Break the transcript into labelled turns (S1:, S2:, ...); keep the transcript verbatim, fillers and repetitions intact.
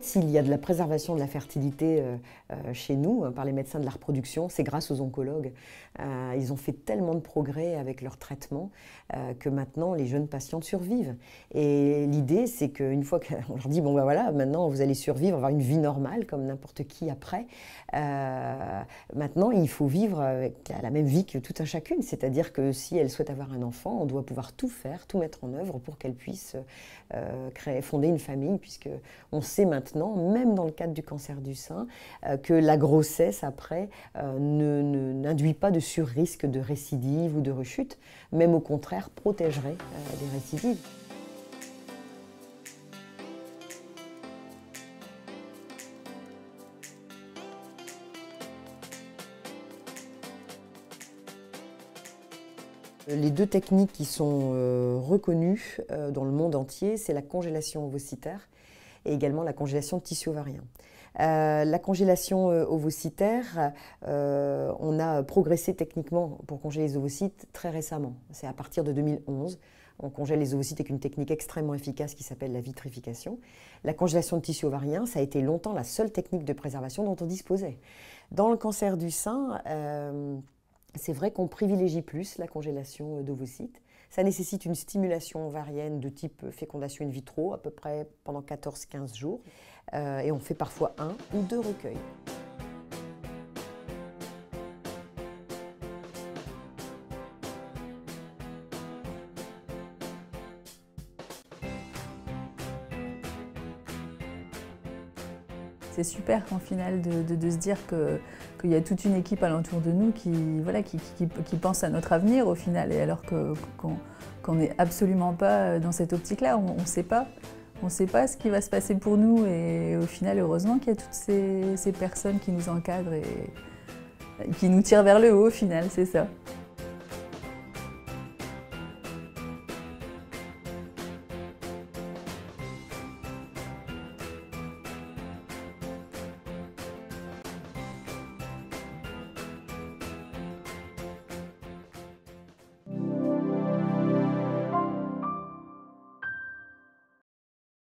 S1: s'il y a de la préservation de la fertilité euh, euh, chez nous, hein, par les médecins de la reproduction, c'est grâce aux oncologues. Euh, ils ont fait tellement de progrès avec leur traitement euh, que maintenant les jeunes patientes survivent. Et l'idée, c'est qu'une fois qu'on leur dit, bon ben voilà, maintenant vous allez survivre, avoir une vie normale comme n'importe qui après, euh, maintenant il faut vivre avec la même vie que tout un chacune. C'est-à-dire que si elle souhaite avoir un enfant, on doit pouvoir tout faire, tout mettre en œuvre pour qu'elle puisse euh, créer, fonder une famille, puisque on sait maintenant, même dans le cadre du cancer du sein, euh, que la grossesse après euh, ne, ne, n'induit pas de sur-risque de récidive ou de rechute, même au contraire protégerait euh, des récidives. Les deux techniques qui sont euh, reconnues euh, dans le monde entier, c'est la congélation ovocytaire et également la congélation de tissu ovarien. Euh, la congélation euh, ovocytaire, euh, on a progressé techniquement pour congeler les ovocytes très récemment. C'est à partir de deux mille onze. On congèle les ovocytes avec une technique extrêmement efficace qui s'appelle la vitrification. La congélation de tissu ovarien, ça a été longtemps la seule technique de préservation dont on disposait. Dans le cancer du sein, euh, c'est vrai qu'on privilégie plus la congélation d'ovocytes. Ça nécessite une stimulation ovarienne de type fécondation in vitro, à peu près pendant quatorze à quinze jours. Euh, et on fait parfois un ou deux recueils.
S2: C'est super qu'en final de, de, de se dire que, qu'il y a toute une équipe alentour de nous qui, voilà, qui, qui, qui pense à notre avenir au final, et alors que, qu'on qu'on n'est absolument pas dans cette optique-là, on ne sait pas. On ne sait pas ce qui va se passer pour nous, et au final, heureusement qu'il y a toutes ces, ces personnes qui nous encadrent et qui nous tirent vers le haut au final, c'est ça.